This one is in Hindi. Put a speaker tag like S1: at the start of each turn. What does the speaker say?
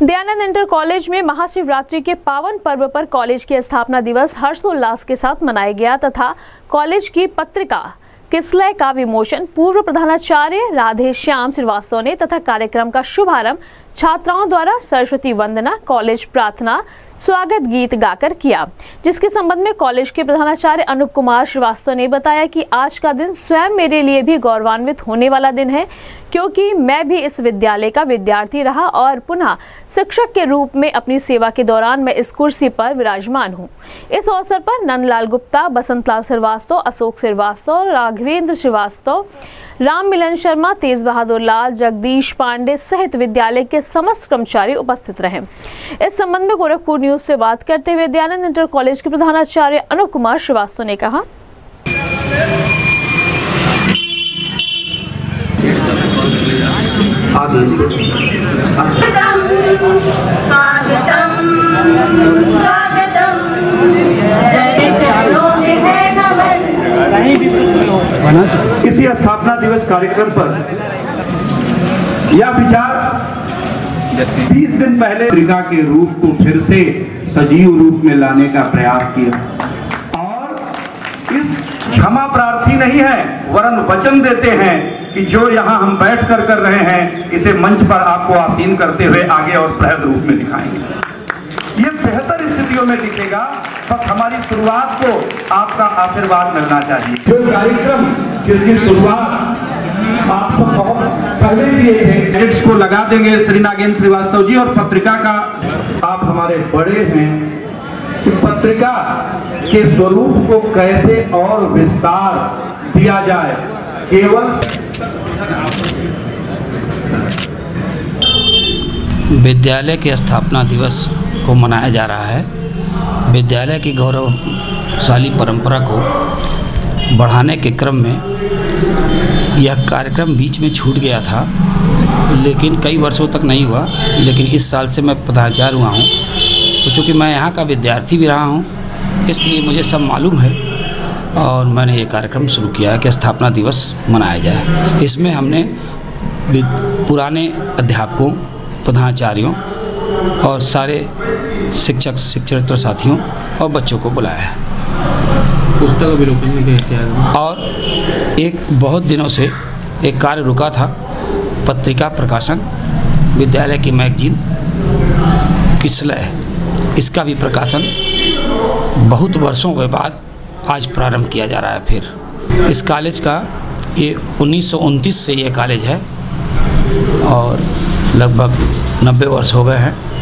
S1: दयानंद इंटर कॉलेज में महाशिवरात्रि के पावन पर्व पर कॉलेज की स्थापना दिवस हर्षोल्लास के साथ मनाया गया तथा कॉलेज की पत्रिका किसलय का विमोचन पूर्व प्रधानाचार्य राधे श्याम श्रीवास्तव ने तथा कार्यक्रम का शुभारंभ छात्राओं द्वारा सरस्वती वंदना, कॉलेज प्रार्थना, स्वागत गीत गाकर किया, जिसके संबंध में कॉलेज के प्रधानाचार्य अनूप कुमार श्रीवास्तव ने बताया कि आज का दिन स्वयं मेरे लिए भी गौरवान्वित होने वाला दिन है, क्योंकि मैं भी इस विद्यालय का विद्यार्थी रहा और पुनः शिक्षक के रूप में अपनी सेवा के दौरान मैं इस कुर्सी पर विराजमान हूँ। इस अवसर पर नंदलाल गुप्ता, बसंतलाल श्रीवास्तव, अशोक श्रीवास्तव, राघवेंद्र श्रीवास्तव, राम मिलन शर्मा, तेज बहादुर लाल, जगदीश पांडे सहित विद्यालय के समस्त कर्मचारी उपस्थित रहे। इस संबंध में गोरखपुर न्यूज से बात करते हुए दयानंद इंटर कॉलेज के प्रधानाचार्य अनूप कुमार श्रीवास्तव ने कहा,
S2: इसी स्थापना दिवस कार्यक्रम पर यह विचार 20 दिन पहले पत्रिका के रूप को फिर से सजीव रूप में लाने का प्रयास किया और इस क्षमा प्रार्थी नहीं है वरन वचन देते हैं कि जो यहाँ हम बैठ कर रहे हैं इसे मंच पर आपको आसीन करते हुए आगे और बृहद रूप में दिखाएंगे। ये बेहतर स्थितियों में दिखेगा, बस हमारी शुरुआत को आपका आशीर्वाद मिलना चाहिए। जो कार्यक्रम जिसकी शुरुआत आप सब बहुत पहले किए थे, इसको लगा देंगे श्री नागेंद्र श्रीवास्तव जी। और पत्रिका का आप हमारे बड़े हैं कि पत्रिका के स्वरूप को कैसे और विस्तार दिया जाए। केवल
S3: विद्यालय के स्थापना दिवस को मनाया जा रहा है। विद्यालय की गौरवशाली परंपरा को बढ़ाने के क्रम में यह कार्यक्रम बीच में छूट गया था, लेकिन कई वर्षों तक नहीं हुआ। लेकिन इस साल से मैं प्रधानाचार्य हुआ हूँ, तो चूँकि मैं यहाँ का विद्यार्थी भी रहा हूँ, इसलिए मुझे सब मालूम है और मैंने ये कार्यक्रम शुरू किया है कि स्थापना दिवस मनाया जाए। इसमें हमने पुराने अध्यापकों, प्रधानाचार्यों और सारे शिक्षक, शिक्षकेतर साथियों और बच्चों को बुलाया है।
S4: पुस्तक अवलोकन में क्या
S3: और एक बहुत दिनों से एक कार्य रुका था, पत्रिका प्रकाशन, विद्यालय की मैगजीन किसलय, इसका भी प्रकाशन बहुत वर्षों के बाद आज प्रारंभ किया जा रहा है। फिर इस कॉलेज का ये 1929 से ये कॉलेज है और लगभग 90 वर्ष हो गए हैं।